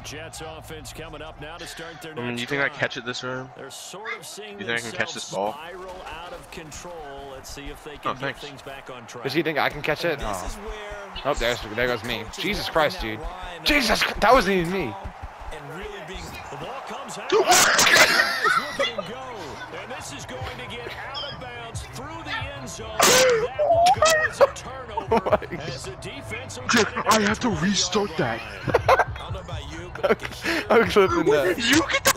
Jets offense coming up now to start their You think I catch it this round? They're sort of seeing you think I can catch this ball? Spiral out of control. Let's see if they can get things back on track. Does he think I can catch it? Oh, there goes me. Jesus Christ, dude. Jesus, that wasn't even me. The ball comes out. And this is going to get out of bounds through the end zone. That will go as a turnover. As a defensive I have to restart that. I don't know about you, but I'm clipping that. You get